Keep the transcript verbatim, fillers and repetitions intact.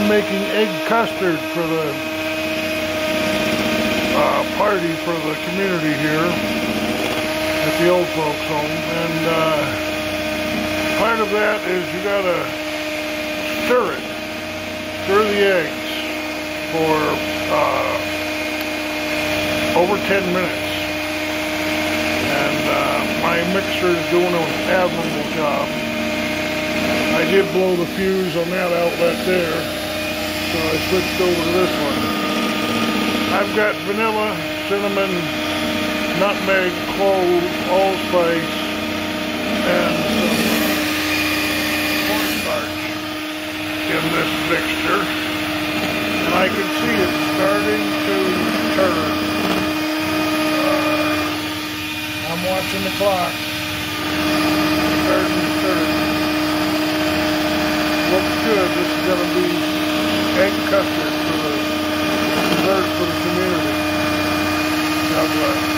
I'm making egg custard for the uh, party for the community here at the old folks home. And uh, part of that is you gotta stir it. Stir the eggs for uh, over ten minutes. And uh, my mixer is doing an admirable job. I did blow the fuse on that outlet there, so I switched over to this one. I've got vanilla, cinnamon, nutmeg, clove, allspice, and some cornstarch in this mixture. And I can see it starting to turn. Uh, I'm watching the clock. Starting to turn. Looks good. This is going to be egg custard for the dessert for the community. God bless.